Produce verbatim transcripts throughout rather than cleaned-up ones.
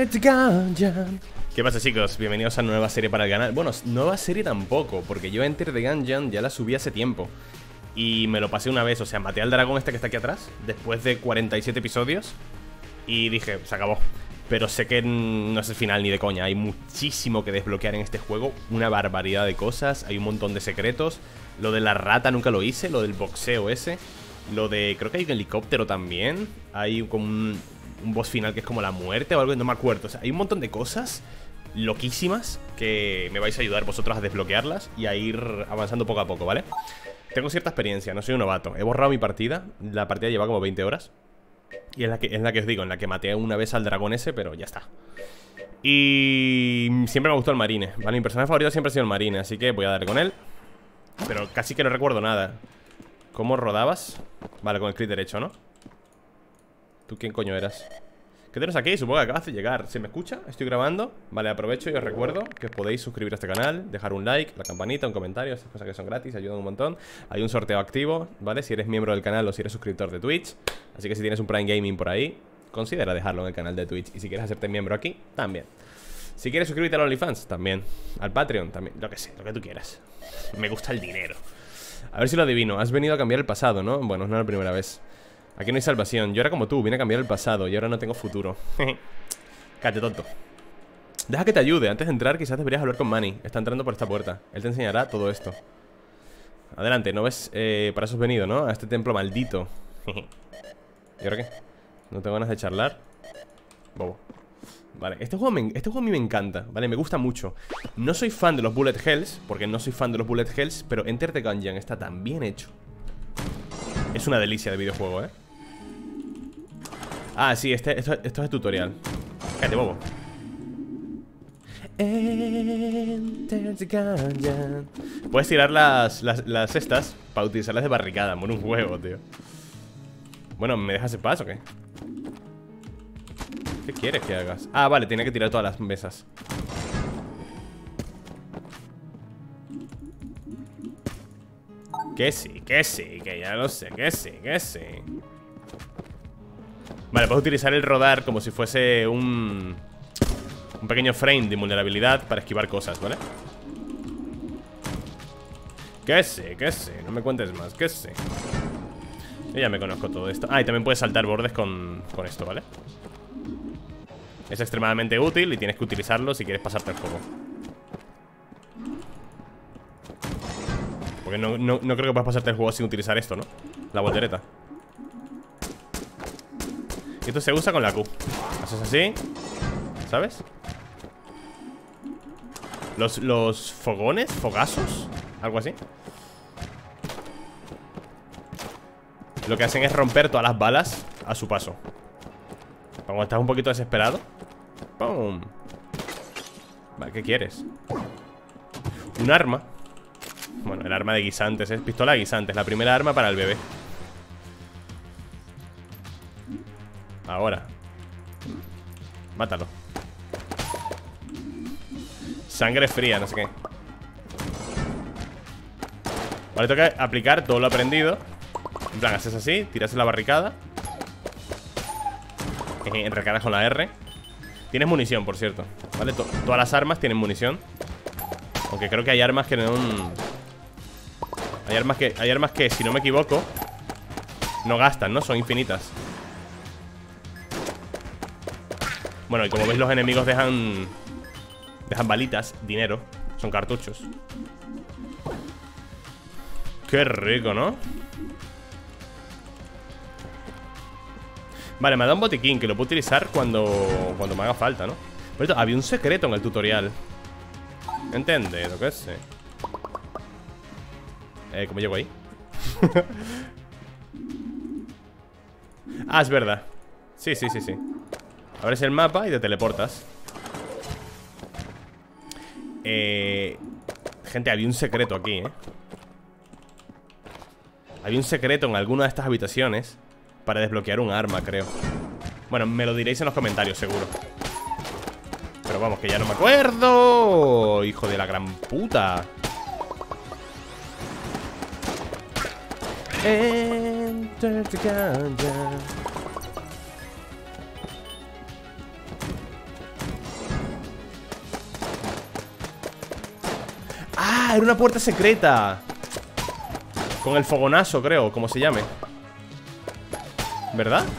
Enter the Gungeon. ¿Qué pasa, chicos? Bienvenidos a una nueva serie para el canal. Bueno, nueva serie tampoco, porque yo Enter the Gungeon ya la subí hace tiempo y me lo pasé una vez, o sea, maté al dragón este que está aquí atrás después de cuarenta y siete episodios y dije, se acabó. Pero sé que no es el final ni de coña. Hay muchísimo que desbloquear en este juego. Una barbaridad de cosas. Hay un montón de secretos. Lo de la rata nunca lo hice. Lo del boxeo ese. Lo de... creo que hay un helicóptero también. Hay como un, un boss final que es como la muerte o algo. No me acuerdo. O sea, hay un montón de cosas loquísimas que me vais a ayudar vosotros a desbloquearlas y a ir avanzando poco a poco, ¿vale? Tengo cierta experiencia. No soy un novato. He borrado mi partida. La partida lleva como veinte horas. Y es la, que, es la que os digo, en la que maté una vez al dragón ese, pero ya está. Y siempre me gustó el marine, ¿vale? Mi personaje favorito siempre ha sido el marine, así que voy a darle con él. Pero casi que no recuerdo nada. ¿Cómo rodabas? Vale, con el clic derecho, ¿no? ¿Tú quién coño eras? ¿Qué tienes aquí? Supongo que acabas de llegar. ¿Se me escucha? Estoy grabando. Vale, aprovecho y os recuerdo que os podéis suscribir a este canal, dejar un like, la campanita, un comentario. Esas cosas que son gratis, ayudan un montón. Hay un sorteo activo, ¿vale? Si eres miembro del canal o si eres suscriptor de Twitch. Así que si tienes un Prime Gaming por ahí, considera dejarlo en el canal de Twitch. Y si quieres hacerte miembro aquí, también. Si quieres suscribirte al OnlyFans, también. Al Patreon, también. Lo que sé, lo que tú quieras. Me gusta el dinero. A ver si lo adivino. Has venido a cambiar el pasado, ¿no? Bueno, no es la primera vez. Aquí no hay salvación. Yo era como tú, vine a cambiar el pasado y ahora no tengo futuro. Cállate, tonto. Deja que te ayude. Antes de entrar quizás deberías hablar con Manny. Está entrando por esta puerta. Él te enseñará todo esto. Adelante, ¿no ves? Eh, para eso has venido, ¿no? A este templo maldito. ¿Y ahora qué? ¿No tengo ganas de charlar? Bobo. Vale, este juego, me, este juego a mí me encanta, ¿vale? Me gusta mucho. No soy fan de los Bullet Hells, porque no soy fan de los Bullet Hells, pero Enter the Gungeon está tan bien hecho. Es una delicia de videojuego, ¿eh? Ah, sí, este, esto, esto es el tutorial. Cállate, bobo. Enter the Gungeon. Puedes tirar las, las, las estas para utilizarlas de barricada. Por un huevo, tío. Bueno, ¿me dejas en paz o qué? ¿Qué quieres que hagas? Ah, vale, tiene que tirar todas las mesas. Que sí, que sí, que ya lo sé, que sí, que sí. Vale, puedes utilizar el rodar como si fuese un... un pequeño frame de invulnerabilidad para esquivar cosas, ¿vale? Que sí, que sí, no me cuentes más, que sí. Yo ya me conozco todo esto. Ah, y también puedes saltar bordes con, con esto, ¿vale? Es extremadamente útil y tienes que utilizarlo si quieres pasarte el juego. Porque no, no, no creo que puedas pasarte el juego sin utilizar esto, ¿no? La voltereta. Y esto se usa con la Q. Haces así, ¿sabes? Los, los fogones, fogazos, algo así. Lo que hacen es romper todas las balas a su paso. Cuando estás un poquito desesperado. ¡Pum! Vale, ¿qué quieres? Un arma. Bueno, el arma de guisantes, es pistola de guisantes. La primera arma para el bebé. Ahora. Mátalo. Sangre fría, no sé qué. Vale, toca aplicar todo lo aprendido. En plan, haces así, tiras la barricada. Recargas con la R. Tienes munición, por cierto, ¿vale? To todas las armas tienen munición. Aunque creo que hay armas que no... Hay armas que, hay armas que, si no me equivoco, no gastan, ¿no? Son infinitas. Bueno, y como veis, los enemigos dejan... Dejan balitas, dinero. Son cartuchos. Qué rico, ¿no? Vale, me ha dado un botiquín que lo puedo utilizar cuando, cuando me haga falta, ¿no? Por esto, había un secreto en el tutorial. ¿Entiendes? Lo que sé. Eh, ¿cómo llego ahí? Ah, es verdad. Sí, sí, sí, sí. Abres el mapa y te teleportas. Eh... Gente, había un secreto aquí, ¿eh? Había un secreto en alguna de estas habitaciones para desbloquear un arma, creo. Bueno, me lo diréis en los comentarios, seguro. Pero vamos, que ya no me acuerdo. Hijo de la gran puta. Enter the Gungeon. ¡Ah! Era una puerta secreta. Con el fogonazo, creo, como se llame. ¿Verdad?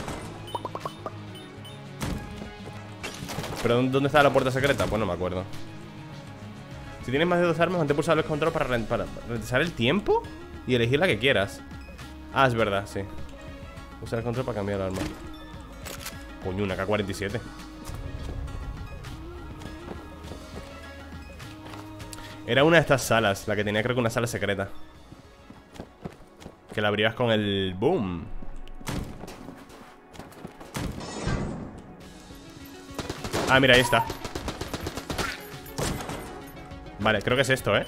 ¿Pero dónde está la puerta secreta? Pues no me acuerdo. Si tienes más de dos armas, mantén pulsado el control para, para ralentizar el tiempo y elegir la que quieras. Ah, es verdad, sí. Usa el control para cambiar el arma. Coño, una K cuarenta y siete. Era una de estas salas, la que tenía creo que una sala secreta. Que la abrías con el boom. Ah, mira, ahí está. Vale, creo que es esto, ¿eh?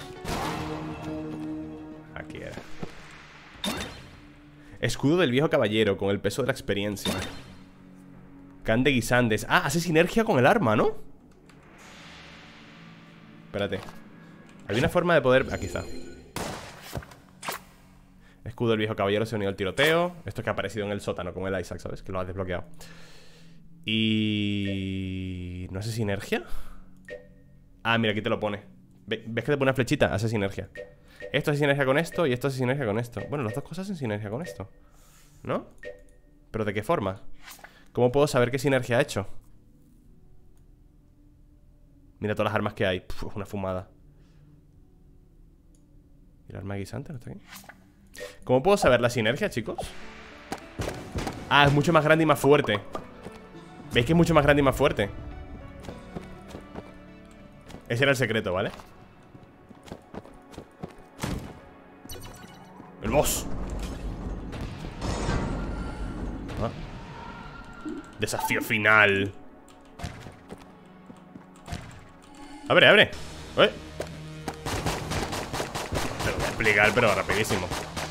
Aquí era. Escudo del viejo caballero, con el peso de la experiencia. Can de guisantes. Ah, hace sinergia con el arma, ¿no? Espérate. Hay una forma de poder... Aquí está. Escudo del viejo caballero, se unió al tiroteo. Esto que ha aparecido en el sótano, como el Isaac, ¿sabes? Que lo has desbloqueado. Y... ¿no hace sinergia? Ah, mira, aquí te lo pone. ¿Ves que te pone una flechita? Hace sinergia. Esto hace sinergia con esto y esto hace sinergia con esto. Bueno, las dos cosas hacen sinergia con esto, ¿no? ¿Pero de qué forma? ¿Cómo puedo saber qué sinergia ha hecho? Mira todas las armas que hay. Puf, una fumada. ¿Y el arma guisante no está aquí? ¿Cómo puedo saber la sinergia, chicos? Ah, es mucho más grande y más fuerte. ¿Veis que es mucho más grande y más fuerte? Ese era el secreto, ¿vale? El boss. Ah. Desafío final. Abre, abre. ¿Eh? Te lo voy a explicar, pero rapidísimo.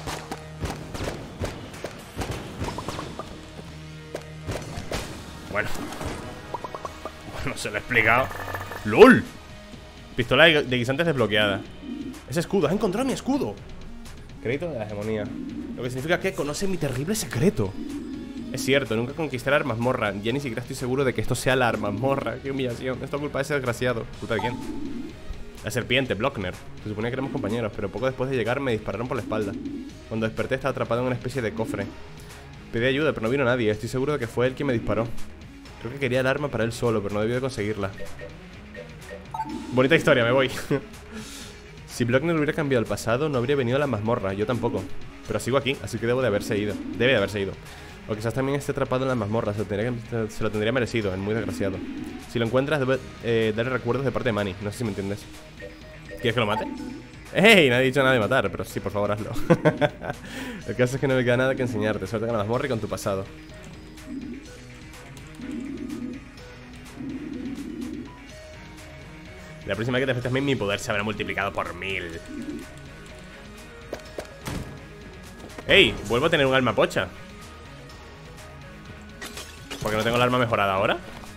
Bueno. Bueno, se lo he explicado. ¡Lol! Pistola de guisantes desbloqueada. Ese escudo, has encontrado mi escudo. Crédito de la hegemonía. Lo que significa que conoce mi terrible secreto. Es cierto, nunca conquisté la mazmorra. Ya ni siquiera estoy seguro de que esto sea la mazmorra. Qué humillación, esto es culpa de ese desgraciado. ¿Culpa de quién? La serpiente, Blockner. Se suponía que éramos compañeros, pero poco después de llegar me dispararon por la espalda. Cuando desperté estaba atrapado en una especie de cofre. Pedí ayuda, pero no vino nadie. Estoy seguro de que fue él quien me disparó. Creo que quería el arma para él solo, pero no debió de conseguirla. Bonita historia, me voy. Si Blockner hubiera cambiado el pasado, no habría venido a la mazmorra. Yo tampoco. Pero sigo aquí, así que debo de haberse ido. Debe de haberse ido. O quizás también esté atrapado en la mazmorra. Se lo tendría, que, se lo tendría merecido, es muy desgraciado. Si lo encuentras, debe eh, darle recuerdos de parte de Manny. No sé si me entiendes. ¿Quieres que lo mate? ¡Ey! Nadie ha dicho nada de matar, pero sí, por favor, hazlo. El caso es que no me queda nada que enseñarte. Suerte con la mazmorra y con tu pasado. La próxima vez que te enfrentes a mí, mi poder se habrá multiplicado por mil. ¡Ey! Vuelvo a tener un alma pocha. ¿Por qué no tengo el arma mejorada ahora?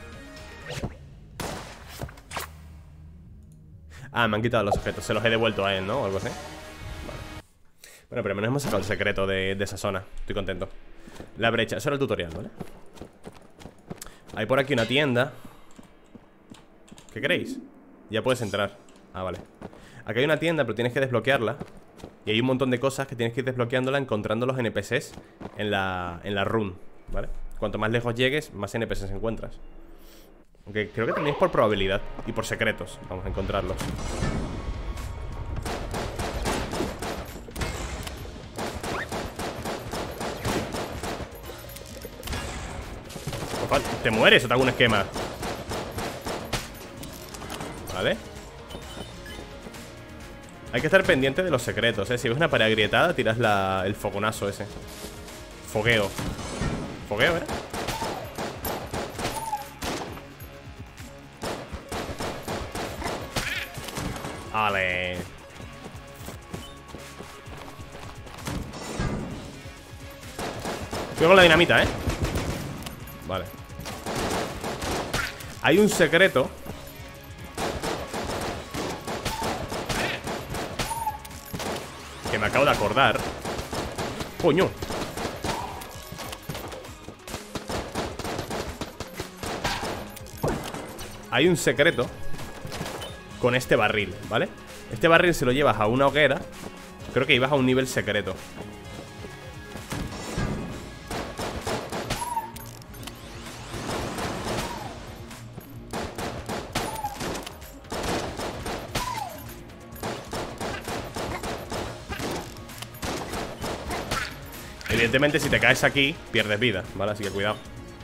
Ah, me han quitado los objetos. Se los he devuelto a él, ¿no? O algo así. Vale. Bueno, pero al menos hemos sacado el secreto de, de esa zona. Estoy contento. La brecha. Eso era el tutorial, ¿vale? Hay por aquí una tienda. ¿Qué queréis? Ya puedes entrar. Ah, vale. Aquí hay una tienda, pero tienes que desbloquearla. Y hay un montón de cosas que tienes que ir desbloqueándola encontrando los N P Cs en la, en la run, ¿vale? Cuanto más lejos llegues, más N P Cs encuentras. Aunque creo que también es por probabilidad y por secretos. Vamos a encontrarlos. Te mueres o te hago un esquema. Vale. Hay que estar pendiente de los secretos, ¿eh? Si ves una pared agrietada, tiras la, el fogonazo ese. Fogueo. Fogueo, ¿eh? Vale. Cuidado con la dinamita, ¿eh? Vale. Hay un secreto que me acabo de acordar. Coño. Hay un secreto con este barril, ¿vale? Este barril si lo llevas a una hoguera, creo que ibas a un nivel secreto. Evidentemente si te caes aquí, pierdes vida, ¿vale? Así que cuidado.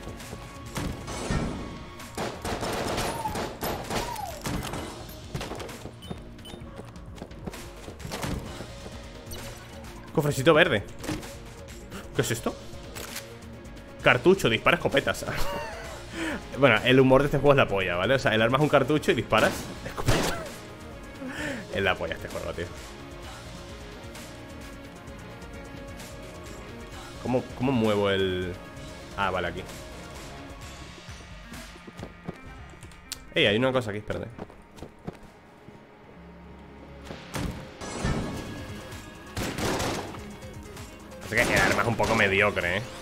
Cofrecito verde. ¿Qué es esto? Cartucho, dispara escopetas. Bueno, el humor de este juego es la polla, ¿vale? O sea, el arma es un cartucho y disparas escopeta. Es la polla este juego, tío. ¿Cómo, cómo muevo el...? Ah, vale, aquí. Ey, hay una cosa aquí, espérate. Así que el arma es un poco mediocre, ¿eh?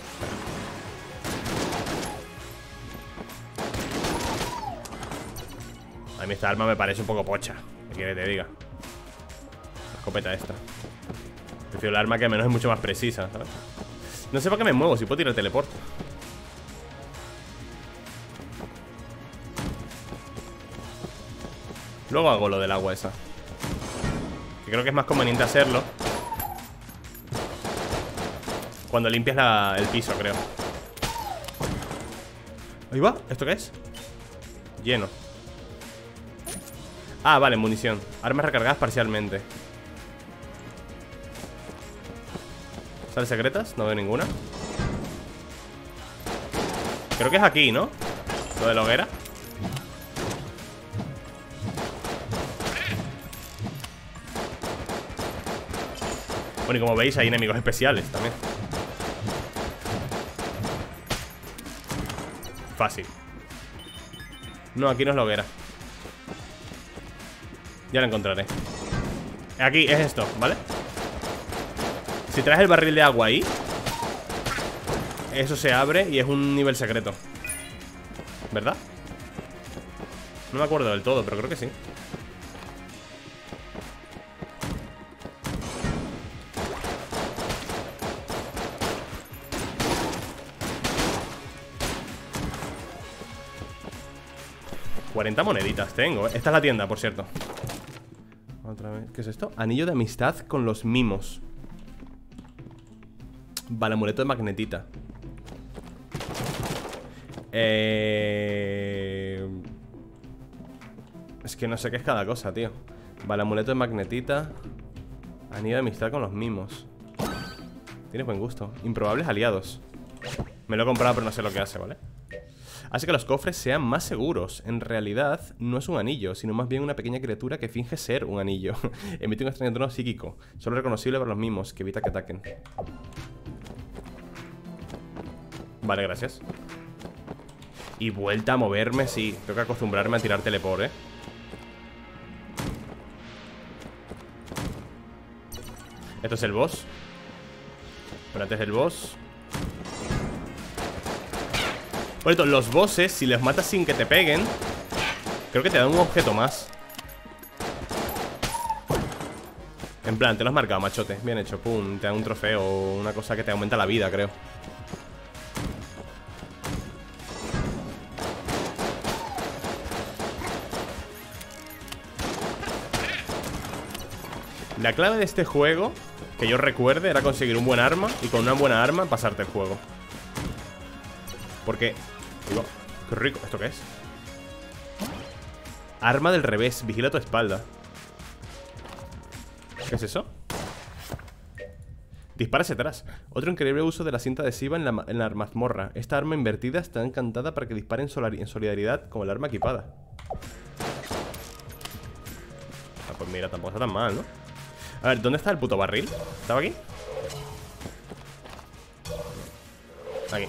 A mí esta arma me parece un poco pocha. ¿Qué quieres que te diga? La escopeta esta. Prefiero el arma que al menos es mucho más precisa, ¿sabes? No sé para qué me muevo, si puedo tirar el teleporte. Luego hago lo del agua esa, que creo que es más conveniente hacerlo cuando limpias la, el piso, creo. Ahí va, ¿esto qué es? Lleno. Ah, vale, munición. Armas recargadas parcialmente. ¿Sales secretas? No veo ninguna. Creo que es aquí, ¿no? Lo de la hoguera. Bueno, y como veis hay enemigos especiales también. Fácil. No, aquí no es la hoguera. Ya la encontraré. Aquí es esto, ¿vale? Si traes el barril de agua ahí, eso se abre y es un nivel secreto, ¿verdad? No me acuerdo del todo, pero creo que sí. cuarenta moneditas tengo, ¿eh? Esta es la tienda, por cierto. Otra vez. ¿Qué es esto? Anillo de amistad con los mimos. Vale, amuleto de magnetita. Eh... Es que no sé qué es cada cosa, tío. Vale, amuleto de magnetita. Anillo de amistad con los mimos. Tienes buen gusto. Improbables aliados. Me lo he comprado pero no sé lo que hace, ¿vale? Hace que los cofres sean más seguros. En realidad no es un anillo, sino más bien una pequeña criatura que finge ser un anillo. Emite un extraño tono psíquico, solo reconocible para los mimos, que evita que ataquen. Vale, gracias. Y vuelta a moverme, sí. Tengo que acostumbrarme a tirar teleport, ¿eh? Esto es el boss. Pero antes del boss... Por cierto, los bosses, si les matas sin que te peguen, creo que te dan un objeto más. En plan, te lo has marcado, machote. Bien hecho, pum, te dan un trofeo o una cosa que te aumenta la vida, creo. La clave de este juego, que yo recuerde, era conseguir un buen arma y con una buena arma pasarte el juego. Porque... Digo, qué rico. ¿Esto qué es? Arma del revés. Vigila tu espalda. ¿Qué es eso? Dispara hacia atrás. Otro increíble uso de la cinta adhesiva en la, en la mazmorra. Esta arma invertida está encantada para que dispare en, en solidaridad con el arma equipada. Ah, pues mira, tampoco está tan mal, ¿no? A ver, ¿dónde está el puto barril? ¿Estaba aquí? Aquí.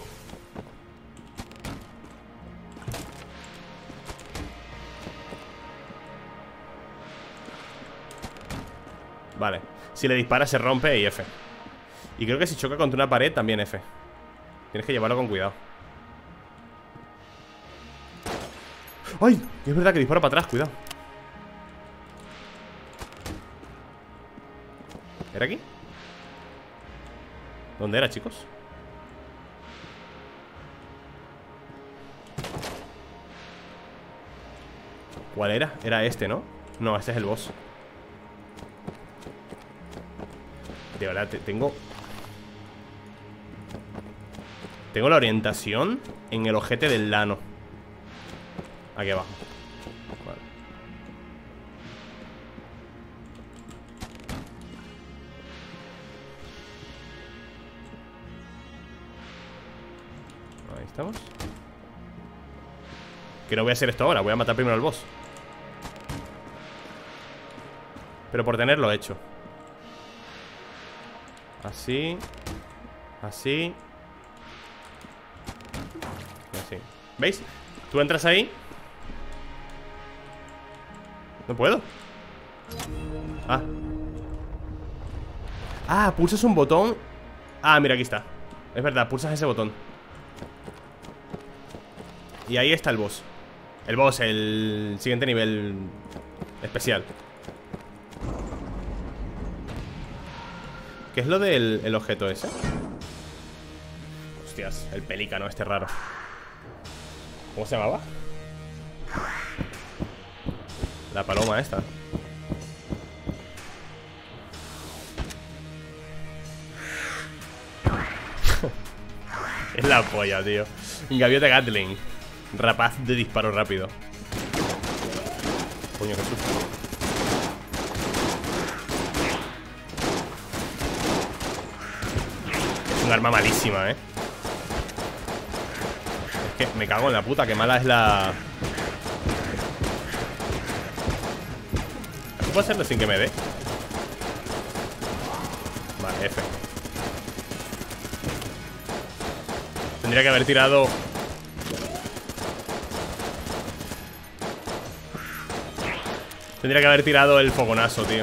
Vale, si le dispara se rompe y F. Y creo que si choca contra una pared también F. Tienes que llevarlo con cuidado. ¡Ay! Es verdad que dispara para atrás, cuidado. ¿Era aquí? ¿Dónde era, chicos? ¿Cuál era? Era este, ¿no? No, este es el boss. De verdad, te- tengo... Tengo la orientación en el ojete del Lano. Aquí abajo. Vale. Ahí estamos. Que no voy a hacer esto ahora, voy a matar primero al boss. Pero por tenerlo hecho. Así. Así. Así. ¿Veis? Tú entras ahí. No puedo. Ah. Ah, pulsas un botón. Ah, mira, aquí está. Es verdad, pulsas ese botón. Y ahí está el boss. El boss, el siguiente nivel especial. ¿Qué es lo del el objeto ese? Hostias, el pelícano este raro. ¿Cómo se llamaba? La paloma esta. Es la polla, tío. Gaviota Gatling. Rapaz de disparo rápido. Coño, qué susto. Es un arma malísima, eh. Es que me cago en la puta. Qué mala es la... ¿Puedo hacerlo sin que me dé? Vale, F. Tendría que haber tirado... Tendría que haber tirado el fogonazo, tío.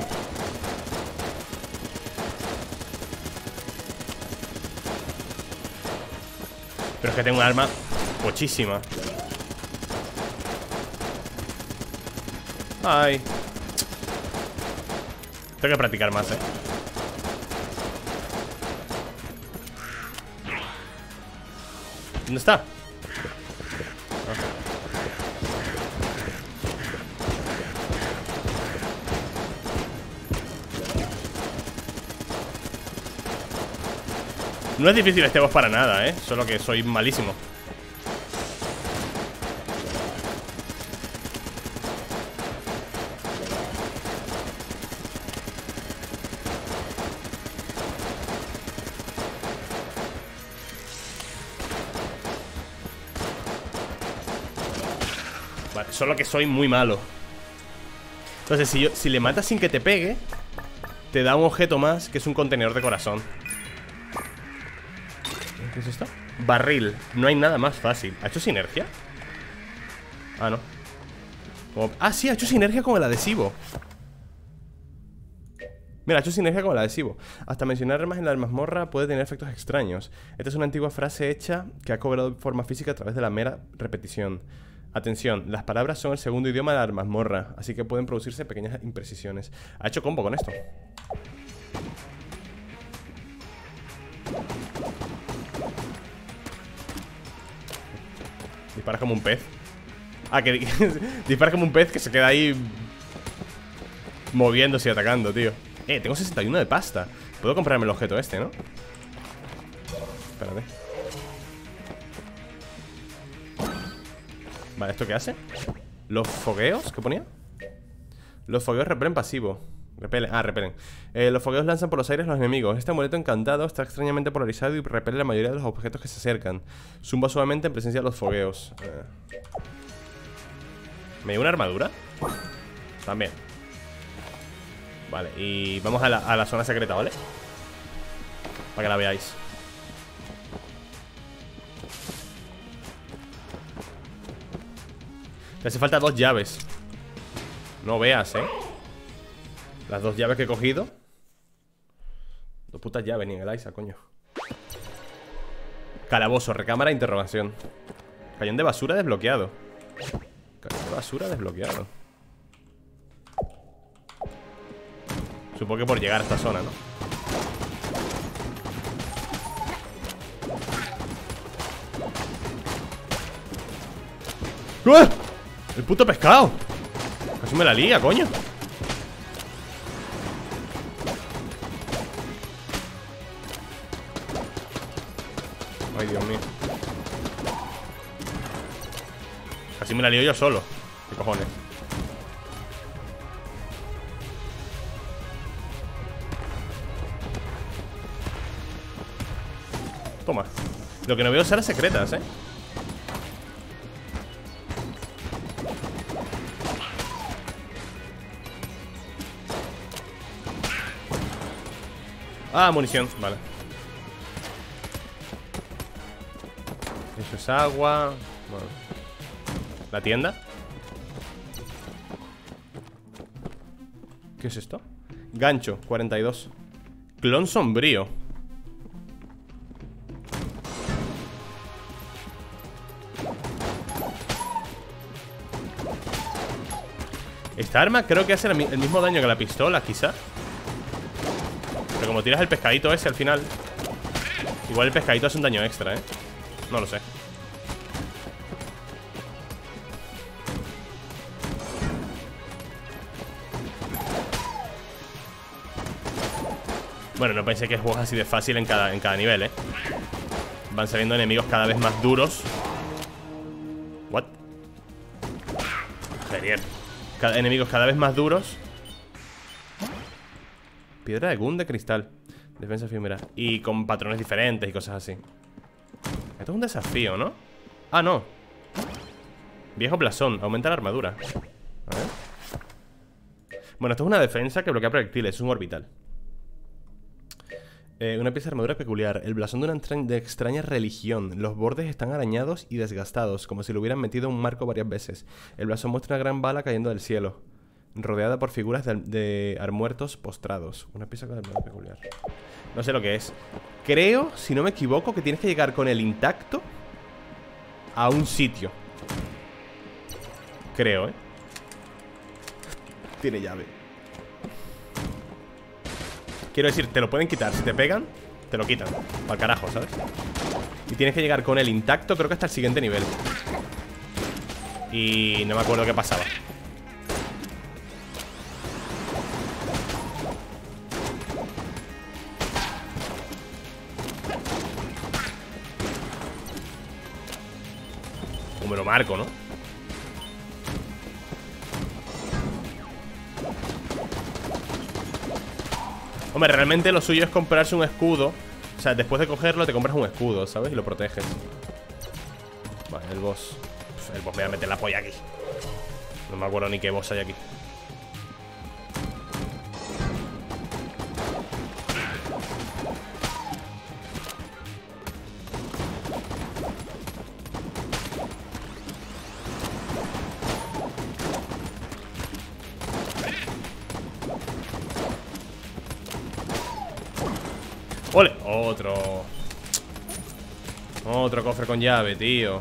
Pero es que tengo un arma pochísima. Ay. Tengo que practicar más, eh. ¿Dónde está? No es difícil este boss para nada, eh. Solo que soy malísimo. Vale, solo que soy muy malo. Entonces, si, yo, si le matas sin que te pegue, te da un objeto más, que es un contenedor de corazón. ¿Qué es esto? Barril. No hay nada más fácil. ¿Ha hecho sinergia? Ah, no. Como... Ah, sí, ha hecho sinergia con el adhesivo. Mira, ha hecho sinergia con el adhesivo. Hasta mencionar armas en la mazmorra puede tener efectos extraños. Esta es una antigua frase hecha que ha cobrado forma física a través de la mera repetición. Atención, las palabras son el segundo idioma de la mazmorra, así que pueden producirse pequeñas imprecisiones. Ha hecho combo con esto. Dispara como un pez. Ah, que dispara como un pez que se queda ahí moviéndose y atacando, tío. Eh, tengo sesenta y uno de pasta. Puedo comprarme el objeto este, ¿no? Espérate. Vale, ¿esto qué hace? Los fogueos, ¿qué ponía? Los fogueos repelen pasivo. Repelen, ah, repelen eh, Los fogueos lanzan por los aires a los enemigos. Este amuleto encantado está extrañamente polarizado y repele la mayoría de los objetos que se acercan. Zumba suavemente en presencia de los fogueos. eh. ¿Me dio una armadura? También. Vale, y vamos a la, a la zona secreta, ¿vale? Para que la veáis. Te hace falta dos llaves. No veas, ¿eh? Las dos llaves que he cogido. Dos putas llaves, ni en el Isa, coño. Calabozo, recámara, interrogación. Cañón de basura desbloqueado. Cañón de basura desbloqueado. Supongo que por llegar a esta zona, ¿no? ¡Uah! El puto pescado. Casi me la lía, coño. Ay, Dios mío. Casi me la lío yo solo. ¿Qué cojones? Toma. Lo que no veo son las secretas, eh. Ah, munición, vale. Eso es agua. Bueno. ¿La tienda? ¿Qué es esto? Gancho, cuarenta y dos. Clon sombrío. Esta arma creo que hace el mismo daño que la pistola, quizá. Pero como tiras el pescadito ese al final, igual el pescadito hace un daño extra, ¿eh? No lo sé. Bueno, no pensé que es juego así de fácil en cada, en cada nivel, ¿eh? Van saliendo enemigos cada vez más duros. What? Genial. Cada, enemigos cada vez más duros. Piedra de Gun de cristal. Defensa efímera. Y con patrones diferentes y cosas así. Esto es un desafío, ¿no? Ah, no. Viejo blasón. Aumenta la armadura. A ver. Bueno, esto es una defensa que bloquea proyectiles. Es un orbital. Eh, una pieza de armadura peculiar. El blasón de una extraña, de extraña religión. Los bordes están arañados y desgastados, como si lo hubieran metido en un marco varias veces. El blasón muestra una gran bala cayendo del cielo, rodeada por figuras de, de armuertos postrados. Una pieza de armadura peculiar. No sé lo que es. Creo, si no me equivoco, que tienes que llegar con el intacto a un sitio. Creo, ¿eh? Tiene llave. Quiero decir, te lo pueden quitar. Si te pegan, te lo quitan. Al carajo, ¿sabes? Y tienes que llegar con el intacto, creo que hasta el siguiente nivel. Y no me acuerdo qué pasaba. O me lo marco, ¿no? Hombre, realmente lo suyo es comprarse un escudo. O sea, después de cogerlo te compras un escudo, ¿sabes? Y lo proteges. Vale, el boss. El boss me va a meter la polla aquí. No me acuerdo ni qué boss hay aquí. ¡Ole! Otro. Otro cofre con llave, tío.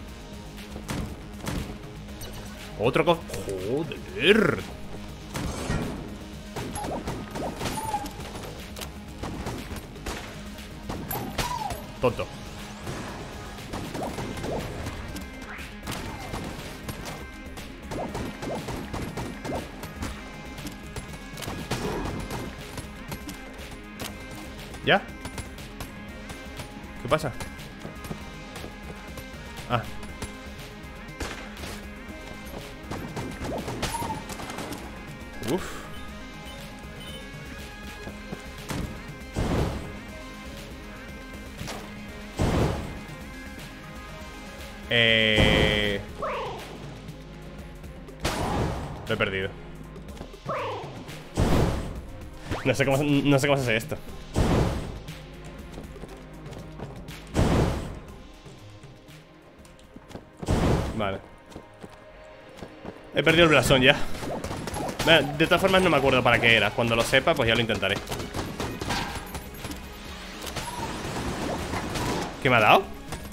Otro cofre. ¡Joder! Tonto. ¿Ya? ¿Qué pasa? Ah. Uf. Eh... Lo he perdido. No sé cómo, no sé cómo se hace esto. Vale. He perdido el blasón ya. De todas formas no me acuerdo para qué era. Cuando lo sepa, pues ya lo intentaré. ¿Qué me ha dado?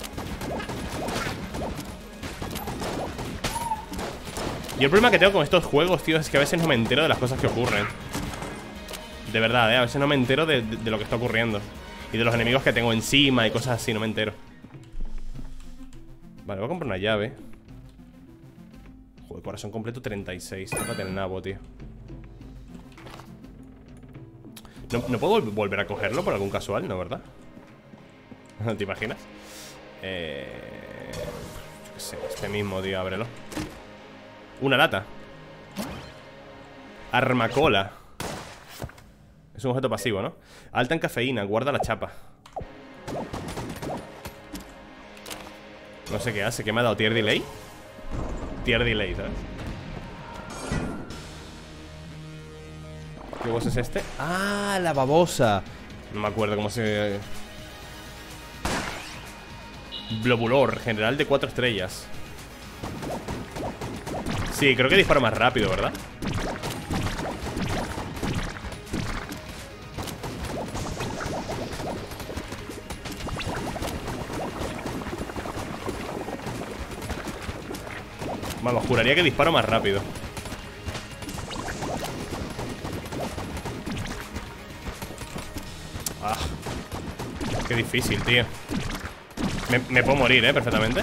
Y el problema que tengo con estos juegos, tío, es que a veces no me entero de las cosas que ocurren. De verdad, ¿eh? A veces no me entero de, de, de lo que está ocurriendo. Y de los enemigos que tengo encima y cosas así, no me entero. Vale, voy a comprar una llave. Uy, corazón completo treinta y seis. Tócate el nabo, tío. ¿No, ¿No puedo volver a cogerlo por algún casual? ¿No, verdad? ¿Te imaginas? Eh... Yo qué sé, este mismo, tío, ábrelo. Una lata. Armacola. Es un objeto pasivo, ¿no? Alta en cafeína, guarda la chapa. No sé qué hace, ¿qué me ha dado? ¿Tier delay? Tier delay, ¿sabes? ¿Qué boss es este? ¡Ah, la babosa! No me acuerdo cómo se... Globulor, general de cuatro estrellas. Sí, creo que disparo más rápido, ¿verdad? Vamos, juraría que disparo más rápido. Ah, qué difícil, tío. Me, me puedo morir, eh, perfectamente.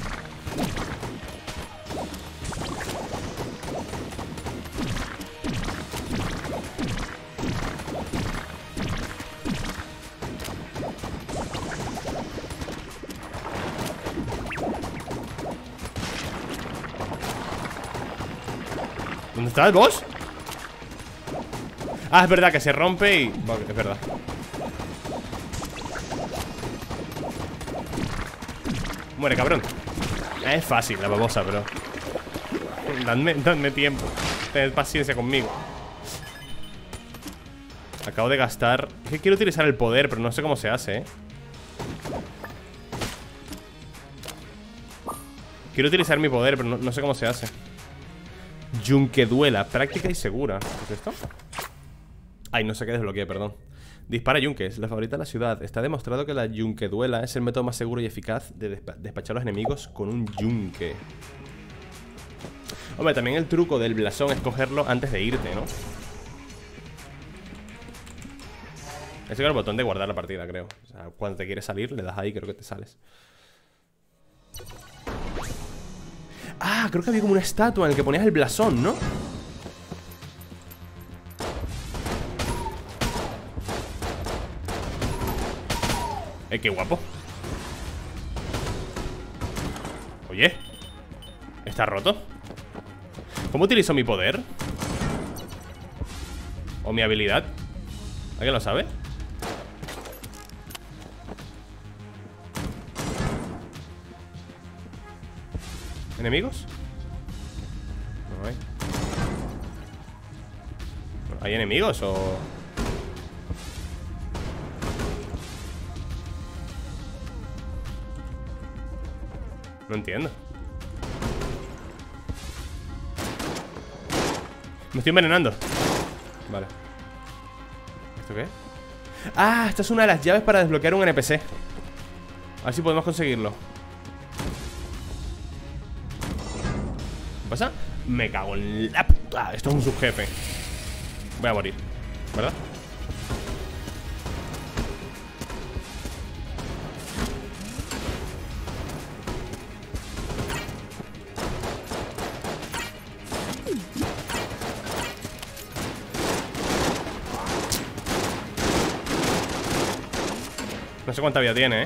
¿Dónde está el boss? Ah, es verdad que se rompe y... Vale, es verdad. Muere, cabrón. Es fácil la babosa, pero... Dadme, dadme tiempo. Tened paciencia conmigo. Acabo de gastar... Es que quiero utilizar el poder, pero no sé cómo se hace, ¿eh? Quiero utilizar mi poder, pero no, no sé cómo se hace. Yunque-duela, práctica y segura. ¿Qué es esto? Ay, no sé qué desbloqueé, perdón. Dispara yunques, la favorita de la ciudad. Está demostrado que la yunque-duela es el método más seguro y eficaz de despa despachar a los enemigos con un yunque. Hombre, también el truco del blasón es cogerlo antes de irte, ¿no? Ese es el botón de guardar la partida, creo. O sea, cuando te quieres salir, le das ahí, creo que te sales. Ah, creo que había como una estatua en la que ponías el blasón, ¿no? Eh, qué guapo. Oye, ¿está roto? ¿Cómo utilizo mi poder? ¿O mi habilidad? ¿Alguien lo sabe? ¿Enemigos? No hay. ¿Hay enemigos o...? No entiendo. Me estoy envenenando. Vale. ¿Esto qué? Ah, esta es una de las llaves para desbloquear un N P C. A ver si podemos conseguirlo. ¿Qué pasa? Me cago en la puta. Esto es un subjefe. Voy a morir, ¿verdad? No sé cuánta vida tiene, ¿eh?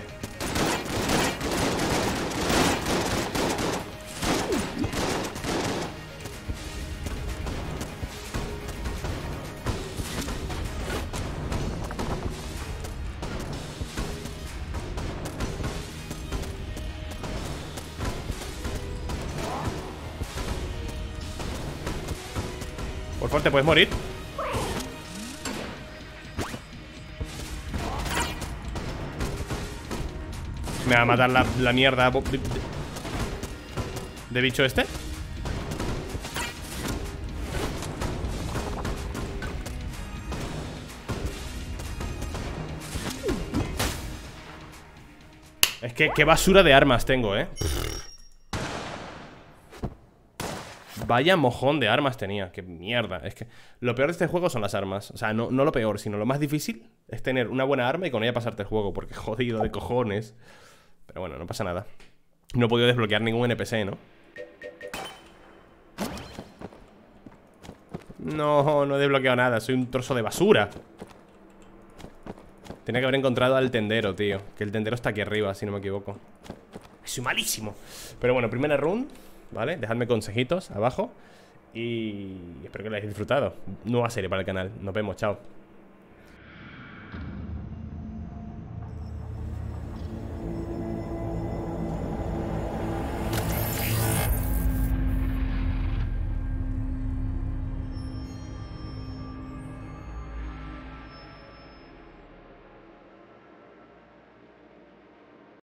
Por favor, ¿te puedes morir? Me va a matar la, la mierda de, de bicho este. Es que qué basura de armas tengo, eh. Vaya mojón de armas tenía. Qué mierda. Es que lo peor de este juego son las armas. O sea, no, no lo peor, sino lo más difícil es tener una buena arma y con ella pasarte el juego. Porque jodido de cojones. Pero bueno, no pasa nada. No he podido desbloquear ningún N P C, ¿no? No, no he desbloqueado nada. Soy un trozo de basura. Tenía que haber encontrado al tendero, tío. Que el tendero está aquí arriba, si no me equivoco. Soy malísimo. Pero bueno, primera run, ¿vale? Dejadme consejitos abajo. Y espero que lo hayáis disfrutado. Nueva serie para el canal. Nos vemos, chao.